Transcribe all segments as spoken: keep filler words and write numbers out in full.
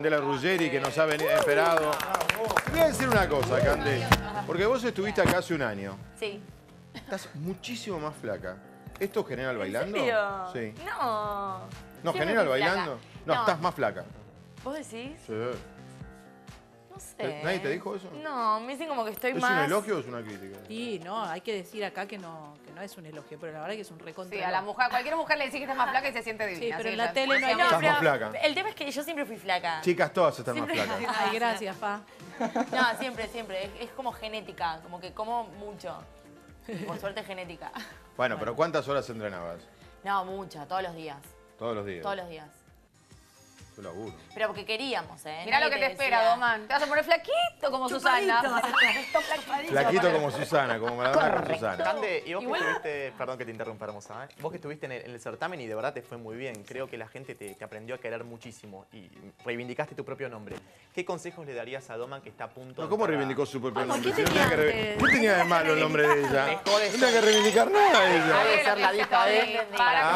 de la Ruggeri que nos ha venido esperado. Te voy a decir una cosa, Cande, porque vos estuviste acá hace un año. Sí. Estás muchísimo más flaca. ¿Esto es General Bailando? ¿En serio? Sí. No. ¿No, Siempre General fui flaca. Bailando? No, No. estás más flaca. ¿Vos decís? Sí. No sé. ¿Nadie te dijo eso? No, me dicen como que estoy ¿Es más... un elogio o es una crítica? Sí, no, hay que decir acá que no, que no es un elogio, pero la verdad que es un recontra. Sí, a la mujer, a cualquier mujer le decís que está más flaca y se siente divina. Sí, pero en ella- la tele no hay No, Estás pero más flaca. el tema es que yo siempre fui flaca. Chicas, todas están Siempre- más flacas. Ay, gracias, pa. No, siempre, siempre. Es, es como genética, como que como mucho. Por suerte es genética. Bueno, pero ¿cuántas horas entrenabas? No, mucho, todos los días. Todos los días. Todos los días. Qué laburo. Pero porque queríamos, ¿eh? Mirá Nadie lo que te decía- espera, Doman. Te vas a poner flaquito como Susana. Flaquito como Susana, como Maradona con Susana. Cande, y vos que estuviste, perdón que te interrumpa, hermosa, ¿eh? Vos que estuviste en el, en el certamen y de verdad te fue muy bien. Creo que la gente te, te aprendió a querer muchísimo y reivindicaste tu propio nombre. ¿Qué consejos le darías a Doman que está a punto No, de ¿cómo entrar a- reivindicó su propio Ay, nombre? ¿qué Si no tenía tenía que re- antes? ¿Qué tenía de malo el nombre de ella? Dejó de No tenía que reivindicar nada ella. Debe ser la hija de él para con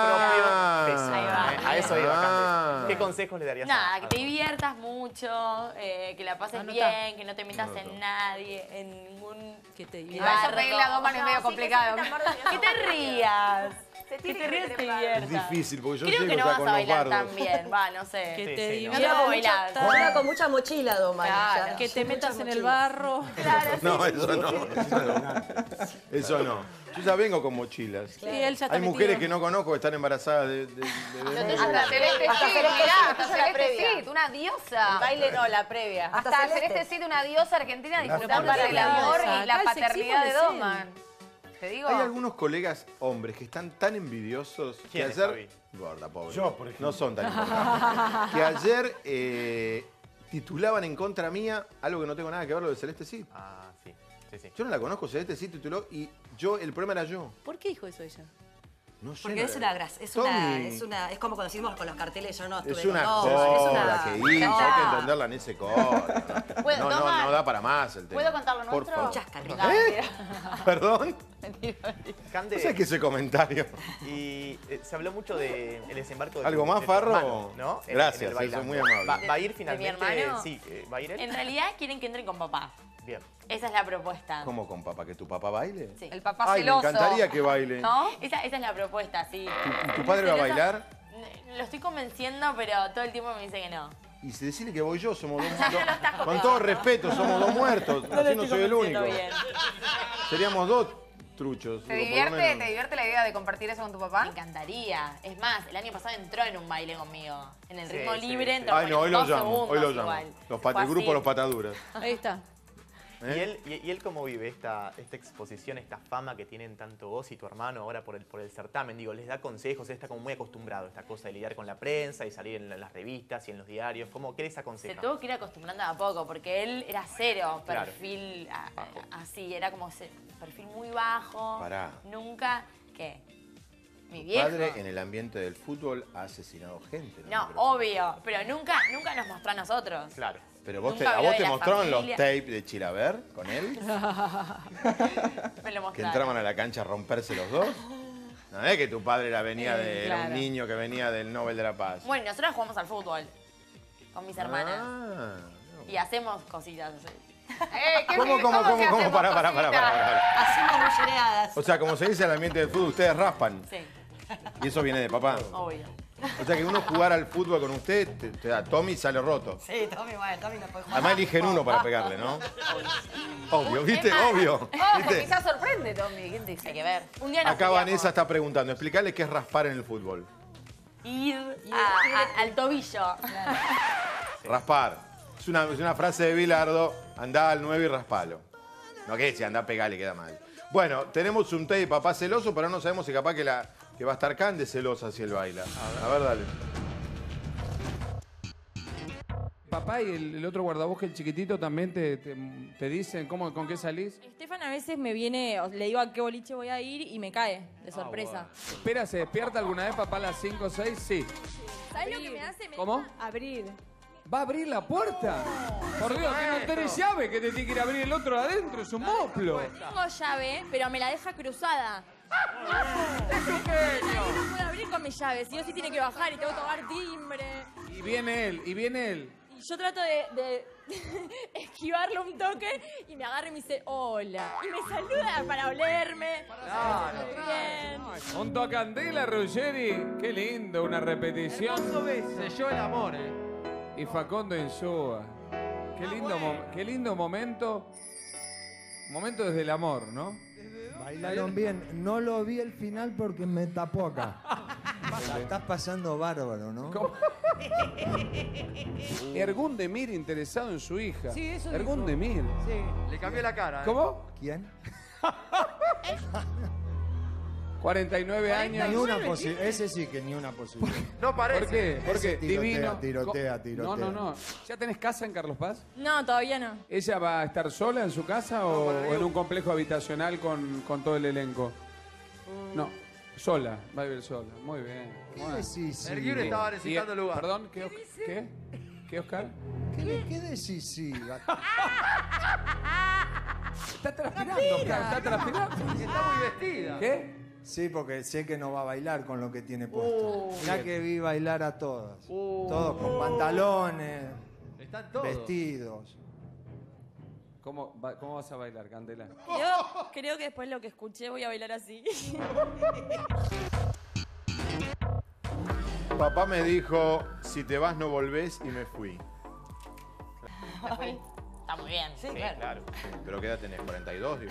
Ah. su propio peso. Ahí va. ¿eh? A eso iba, Ah. Cande. ¿Qué consejos le darías a Nada, que a te Doman? diviertas mucho, eh, que la pases Anotá. bien, que no te metas Anoto. en nadie, en ningún... Que te Y diga. vas a bardo. pedirle a Doman es medio No, sí, complicado. Que te rías. Se Que tiene te que rías y te trepar. Es diviertas. difícil, porque yo Creo llego que no ya vas con a los bailar bardos. tan bien, va, no sé. Que Sí, te sí, no. diviertas. Yo no Lleva bailar. mucha, lleva con mucha mochila, Doman. Claro. ya. Que te Mucha metas en el mochila. barro. No, eso no. Eso no. Eso no. Yo ya vengo con mochilas. Sí, él ya está Hay mujeres metido. que no conozco que están embarazadas de, de, de bebés. Hasta Celeste Hasta Cid, Celeste mirá, Cid, hasta esa es la Celeste previa. Cid, una diosa. Baile no, la previa. Hasta Hasta Celeste Celeste. Cid, una diosa argentina disfrutando ¿por qué del amor diosa? y la Acá el paternidad de sexismo le Doman. Te digo. Hay algunos colegas hombres que están tan envidiosos que ¿Quién es, ayer... Javi? Gorda, pobre. Yo, por ejemplo. No son tan importantes. Que ayer eh, titulaban en contra mía algo que no tengo nada que ver, lo de Celeste Cid. Ah, sí. Sí, sí. Yo no la conozco, Celeste Cid tituló y yo, el problema era yo. ¿Por qué dijo eso ella? No sé. Porque no- es una grasa, es Tommy. una, es una, es como cuando decimos con los carteles, yo no estuve Es con una no, joda es una- que hizo, hay que entenderla en ese corte. ¿Puedo No, no, tomar? no da para más el tema. ¿Puedo contar lo Por nuestro? favor. Muchas carreras. ¿Eh? ¿Perdón? Cande, No sé qué ese comentario. y eh, se habló mucho del desembarco de ¿Algo tu- más, de tu Farro? hermano, ¿no? En- Gracias, en el eso es Bailando. muy amable. ¿Va, va a ir finalmente? hermano? Sí, eh, ¿va a ir él? En realidad quieren que entren con papá. Bien. Esa es la propuesta. ¿Cómo con papá? ¿Que tu papá baile? Sí. El papá Ay, me celoso. encantaría que baile. ¿No? Esa, esa es la propuesta, sí. ¿Y tu padre va a Celosa- bailar? Lo estoy convenciendo, pero todo el tiempo me dice que no. Y si decirle que voy yo, somos dos, Ya dos- lo estás con convenciendo. todo respeto, somos dos muertos. No lo Así no estoy soy el único. convenciendo bien. Seríamos dos truchos. ¿Te digo, por lo divierte, menos. ¿Te divierte la idea de compartir eso con tu Me papá? encantaría. Es más, el año pasado entró en un baile conmigo. En el Sí, ritmo sí, libre sí. entró Ay, no, hoy lo dos llamo, hoy lo segundos llamo. igual. Los pat- Fue el grupo así. Los Pataduras. Ahí está. ¿Eh? ¿Y él, y, y él cómo vive esta, esta exposición, esta fama que tienen tanto vos y tu hermano ahora por el, por el certamen? Digo, ¿les da consejos? Él está como muy acostumbrado a esta cosa de lidiar con la prensa y salir en la- las revistas y en los diarios. ¿Cómo, ¿Qué les Se aconseja? tuvo que ir acostumbrando a poco, porque él era cero Claro. perfil a- Bajo. así, era como se- perfil muy bajo. Pará. Nunca, ¿qué? Mi Tu viejo. padre en el ambiente del fútbol ha asesinado gente. No, Creo. obvio, pero nunca, nunca nos mostró a nosotros. Claro. Pero vos te, Nunca a habló vos de te la mostraron los familia. tapes de Chilaver con él, Me lo que mostraron. entraban a la cancha a romperse los dos. No es que tu padre era, venía Eh, de, era un claro. niño que venía del Nobel de la Paz. Bueno, y nosotros jugamos al fútbol con mis hermanas. Ah, no. Y hacemos cositas así. Eh, ¿qué- ¿Cómo, cómo, se cómo, hace cómo? vos, Pará, pará, pará, cosita? pará, pará. Hacemos mullereadas. O sea, como se dice en el ambiente del fútbol, ustedes raspan. Sí, Y eso viene de papá. obvio. O sea, que uno jugar al fútbol con usted, te, te da Tommy sale roto. Sí, Tommy, bueno, Tommy no puede jugar. Además eligen uno para pegarle, ¿no? Obvio, ¿viste? Es más, Obvio. Ojo, ¿Viste? quizás sorprende, Tommy. ¿Quién te dice? Hay que ver. Un día nos Acá queríamos Vanessa está preguntando, explicarle qué es raspar en el fútbol. ir a- a- al tobillo. Raspar. Es una, es una frase de Bilardo, andá al nueve y raspalo. No que si andá a pegarle queda mal. Bueno, tenemos un té de papá celoso, pero no sabemos si capaz que, la, que va a estar Cande celosa si él baila. A ver, dale. Papá y el, el otro guardabosque, el chiquitito, también te, te, te dicen cómo, con qué salís. Estefan a veces me viene, o- le digo a qué boliche voy a ir y me cae de sorpresa. Espera, ¿se despierta alguna vez papá a las cinco o seis? Sí. ¿Sabes lo que me hace? Me ¿Cómo? deja abrir. ¿Va a abrir la puerta? Por Dios, que no tenés llave, que te tiene que ir a abrir el otro adentro, es un moplo. Tengo llave, pero me la deja cruzada. ¡Es un genio! No puedo abrir ir con mi llave. Si o sí tiene que bajar y tengo que tomar timbre. Y viene él, y viene él. Y yo trato de, de esquivarlo un toque y me agarra y me dice hola. Y me saluda para olerme. Claro. Bien. Junto a Candela, Ruggeri. Qué lindo, una repetición. Selló el amor, eh. Y Facundo Insúa. Qué lindo, mo- qué lindo momento. Momento desde el amor, ¿no? Bailaron bien. No lo vi el final porque me tapó acá. La estás pasando bárbaro, ¿no? ¿Cómo? Ergun Demir interesado en su hija. Sí, eso Ergun dijo. Demir. Sí. Le cambió la cara. ¿eh? ¿Cómo? ¿Quién? cuarenta y nueve años. Ni una posibilidad. Ese sí que ni una posibilidad. No parece. ¿Por qué? Porque Ese tirotea, divino. tirotea, tirotea. No, no, no. ¿Ya tenés casa en Carlos Paz? No, todavía no. ¿Ella va a estar sola en su casa o, o en un complejo habitacional con, con todo el elenco? No, sola, va a vivir sola. Muy bien. ¿Qué Bueno. decís? Sí? El Guibre estaba necesitando Y- lugar. Perdón, ¿qué, ¿qué? ¿Qué, Oscar? ¿Qué, qué decís? Sí. Está transpirando, Oscar, está transpirando. Está muy vestida. ¿Qué? Sí, porque sé que no va a bailar con lo que tiene puesto. Uh, Mirá bien. que vi bailar a todas. Uh. Todos con pantalones, Están todos. vestidos. ¿Cómo, va- ¿Cómo vas a bailar, Candela? Creo, creo que después de lo que escuché voy a bailar así. Papá me dijo, si te vas no volvés, y me fui. Está muy bien. Sí, Sí, claro. claro. ¿Pero qué edad tenés? ¿cuarenta y dos? Digo.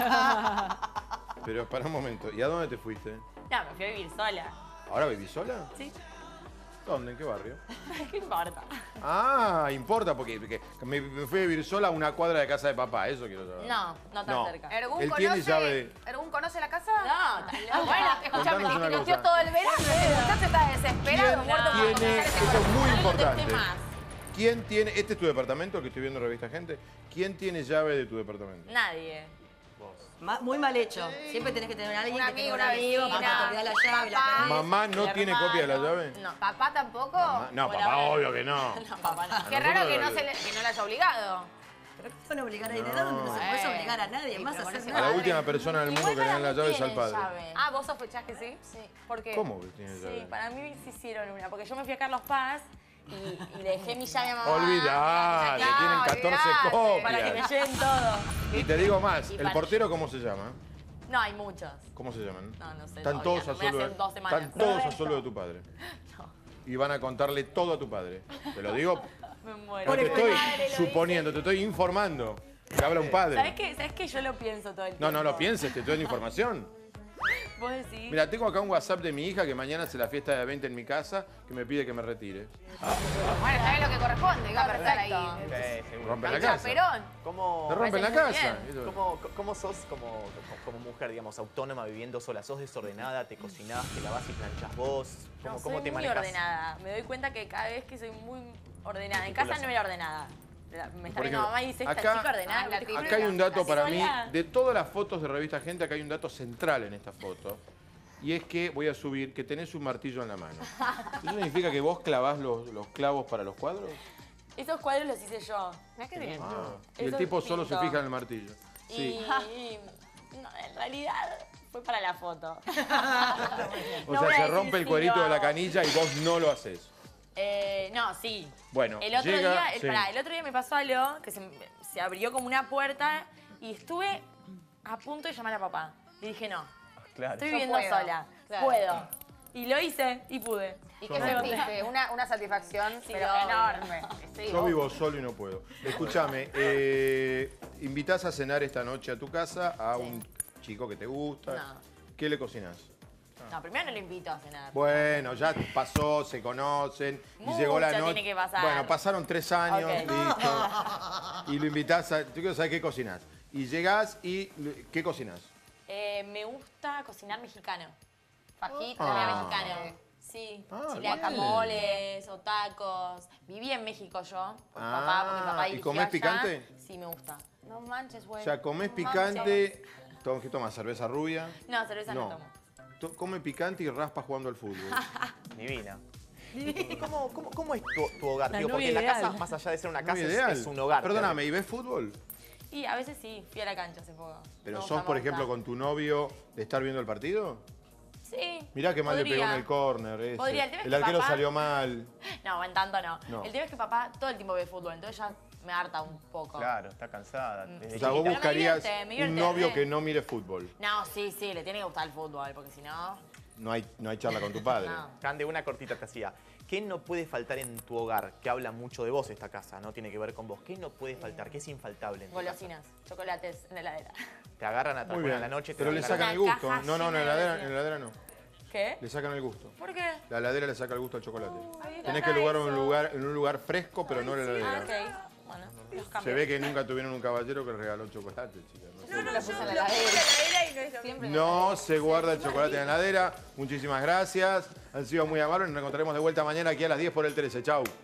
Pero para un momento, ¿y a dónde te fuiste? No, me fui a vivir sola. ¿Ahora vivís sola? Sí. ¿Dónde? ¿En qué barrio? ¿Qué importa? Ah, importa, porque, porque me, me fui a vivir sola a una cuadra de casa de papá, eso quiero saber. No, no tan No. cerca. ¿Ergun Él tiene conoce, llave de- ¿Ergun conoce la casa? No, tan loca. Bueno, escúchame, Contanos una que cosa. todo el verano. El muchacho está desesperado, ¿Quién muerto por tiene, conocer ese esto es muy No le importante, contesté más. ¿quién tiene, este es tu departamento, que estoy viendo en Revista Gente, ¿quién tiene llave de tu departamento? Nadie. Ma- muy mal hecho. Siempre tenés que tener a alguien Un que tenga amigo, un una amigo, vecina, para que te olvida la llave, la papá. perdés. ¿Mamá no Mi tiene hermano. copia de la llave? No. ¿Papá tampoco? Ah, No, Por papá, ahora. obvio que no. No, papá, no. Qué raro que no, se le, que no la haya obligado. Pero ¿qué van a obligar a ir de dónde? No se puede obligar a nadie, Sí, más a pero hacer con ese A la nada. última persona del mundo Igual que le dan para la mí llave es al tienen padre. llave. Ah, ¿vos sospechás que sí? Sí. ¿Por qué? ¿Cómo que tiene Sí, llave? para mí sí hicieron una. Porque yo me fui a Carlos Paz y, y le dejé mi llave a mamá. Olvidate, No, tienen catorce olvidate. Para que me copias. lleven todo. Y te digo más, Y ¿el para- portero cómo se llama? No, hay muchos. ¿Cómo se llaman? No, no sé. Están todavía. todos a Me voy solo hace dos semanas. están todos a Correcto. solo de tu padre. No, Y van a contarle todo a tu padre. Te lo digo, me muero. no te Mi estoy madre lo suponiendo, te estoy informando. Que habla un padre. ¿Sabes qué? ¿Sabes qué? Yo lo pienso todo el tiempo. No, no lo pienses, te estoy dando información. Vos decís. Mira, tengo acá un WhatsApp de mi hija que mañana hace la fiesta de veinte en mi casa, que me pide que me retire. Bueno, sabés lo que corresponde, va a estar ahí. Sí, seguro. Rompen la El casa. chaperón. ¿Cómo, Te rompen la parece muy casa. bien. cómo, cómo sos como, como mujer, digamos, autónoma, viviendo sola? ¿Sos desordenada? ¿Te cocinás? ¿Te lavás y planchás vos? ¿Cómo, No, cómo soy te muy manejas? ordenada. Me doy cuenta que cada vez que soy muy ordenada. En casa no era ordenada. Me está Por viendo ejemplo, mamá y dice, esta acá- chica ordenada. Ah, la te típica. juro Acá hay que un dato la para mí, sola. de todas las fotos de Revista Gente, acá hay un dato central en esta foto. Y es que, voy a subir, que tenés un martillo en la mano. ¿Eso significa que vos clavás los, los clavos para los cuadros? Esos cuadros los hice yo. Mirá qué bien. Ah, y el Eso tipo solo se pinto. fija en el martillo. Sí. Y no, en realidad fue para la foto. O No sea, voy a se decir rompe el si cuerito lo de la hago. canilla y vos no lo haces. Eh, no, sí. Bueno, El otro, llega- día, el, sí. pará, el otro día me pasó algo que se, se abrió como una puerta y estuve a punto de llamar a papá. Y dije, no, Claro. estoy Yo viviendo puedo. sola. Claro. Puedo. Y lo hice y pude. ¿Y qué sentiste? Una, una satisfacción, Sí, pero obvio. enorme. Sí, Yo vos- vivo solo y no puedo. Escúchame, eh, invitás a cenar esta noche a tu casa a un chico que te gusta. No. ¿Qué le cocinás? No, primero no lo invito a cenar. Bueno, ya pasó, se conocen y Mucho llegó la noche. tiene que pasar. Bueno, pasaron tres años, Ok. listo. Y lo invitás a. Yo quiero saber qué cocinás. Y llegás y. ¿Qué cocinás? Eh, me gusta cocinar mexicano. Fajita. Ah. Mexicano. Sí, Ah, chile bien. guacamoles o tacos. Viví en México yo, con Ah, papá, porque papá ¿y dirigió comés allá. picante? Sí, me gusta. No manches, güey. O sea, comés No picante. Tom- ¿Qué tomas? ¿Cerveza rubia? manches. No, cerveza no, No. tomo. To- Come picante y raspa jugando al fútbol. Divina. ¿Y cómo, cómo, cómo es tu, tu hogar? La Digo, porque novia la casa, ideal. más allá de ser una Muy casa, es, ideal. es un hogar. Perdóname, ¿y ves fútbol? Y a veces sí, fui a la cancha hace poco. ¿Pero Me sos, gusta, por me ejemplo, gusta. con tu novio de estar viendo el partido? Sí, Sí. Mirá qué mal le podría. pegó en el córner ese. Podría. El tema es El que arquero papá- salió mal. No, en tanto no. No. El tema es que papá todo el tiempo ve fútbol, entonces ya me harta un poco. Claro, está cansada. Desde O sea, vos chiquita. buscarías divierte, me un divierte, novio re. que no mire fútbol. No, sí, sí, le tiene que gustar el fútbol, porque si no... No hay, no hay charla con tu padre. No. Cande, una cortita te hacía. ¿Qué no puede faltar en tu hogar? Que habla mucho de vos esta casa, no tiene que ver con vos. ¿Qué no puede faltar? ¿Qué es infaltable en tu casa? Golosinas, chocolates en la heladera. Te agarran a Muy una bien. a la noche. te Pero le agarran- sacan el Una gusto. caja No, no, en la llena de heladera, golosinas. en la heladera no. ¿Qué? Le sacan el gusto. ¿Por qué? La heladera le saca el gusto al chocolate. Ay, Tenés acá que lugar en eso. un lugar, en un lugar fresco, pero no en la Ah, heladera. ok. Bueno, los Se cambio. ve que nunca tuvieron un caballero que les regaló chocolate, chicas. No, sé. No, no, Lo yo puse en lo la puse en heladera. la heladera y no es lo Siempre No se guarda el chocolate en la heladera. Muchísimas gracias. Han sido muy amables. Nos encontraremos de vuelta mañana aquí a las diez por el trece. Chau.